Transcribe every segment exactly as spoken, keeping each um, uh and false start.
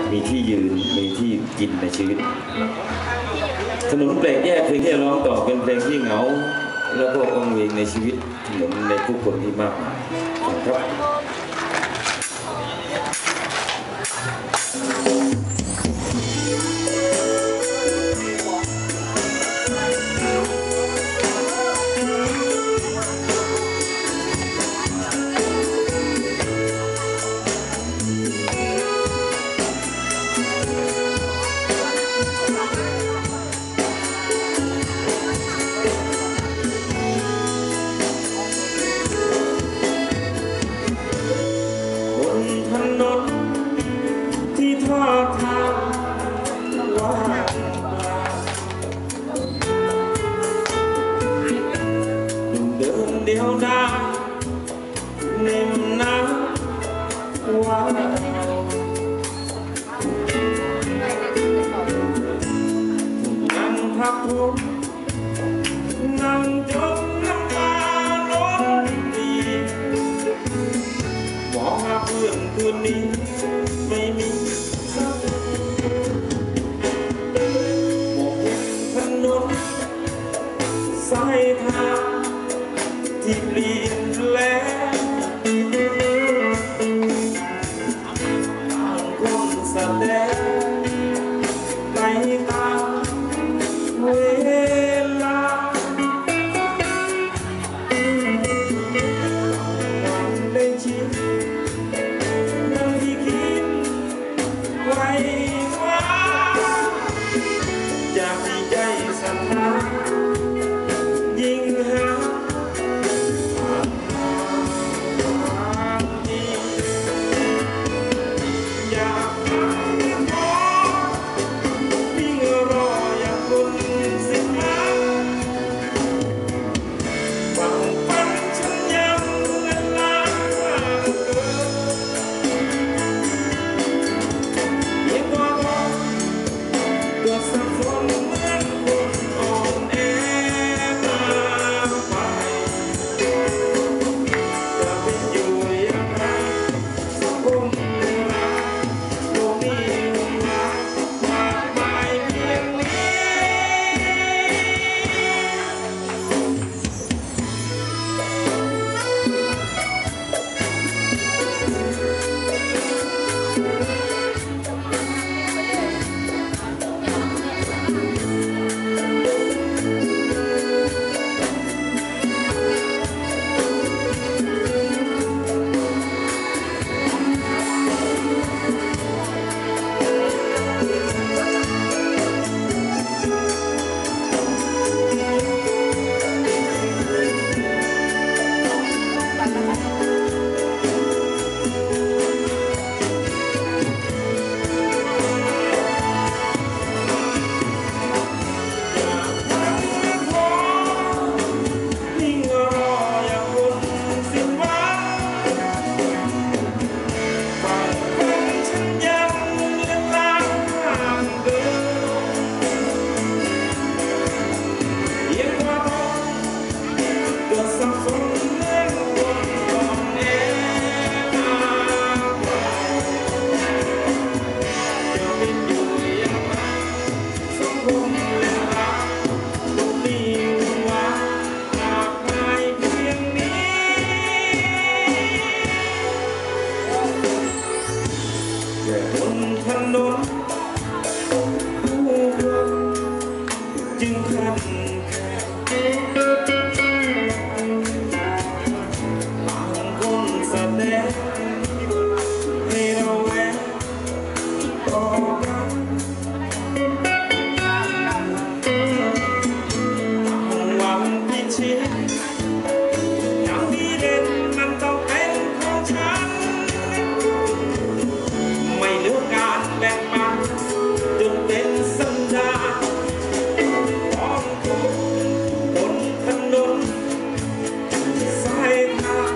มีที่ยืนมีที่กินในชีวิตถนนแปลกแยกเพลงที่ร้องต่อเป็นเพลงที่เหงาแล้วก็องเวงในชีวิตเหมือนในผู้คนที่มากมายครับเดียวดายนิ่มน้ำว่านั่งพักทุกนั่งจมน้ำตาล้นดีมองหาเพื่อนคืนนี้ไม่มีสักมองถนนสายทางที่เปลี่ยนแล้วคนแสดงไปตามเวลาวันได้ชิดนั่งที่คิดไว้ว่าอยากมีใจสั่นน้ำยิ่งหาถนนผู้คนจึงขัดแย้งต่างคนแสดงให้เราแวะต่อกันต่างหวังพิชิตอย่างดีเด่นมันต้องเป็นของฉันไม่เหลือการแบ่งปันจนเป็นสัญญาของคนบนถนนสายทาง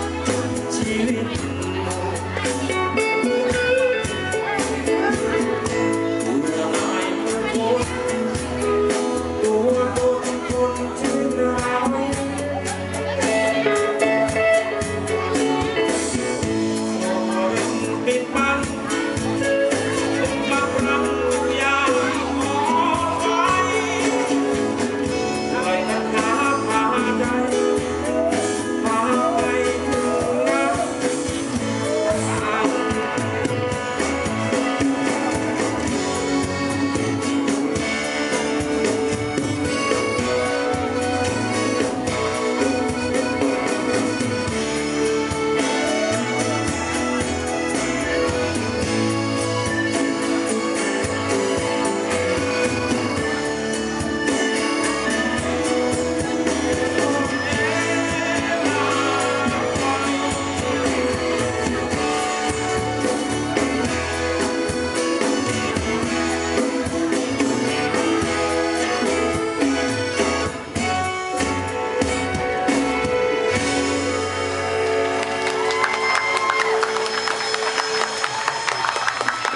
ชีวิต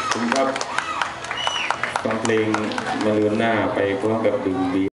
คุณครับฟังเพลงมาลืมหน้าไปพร้อมกับดื่มเบียร์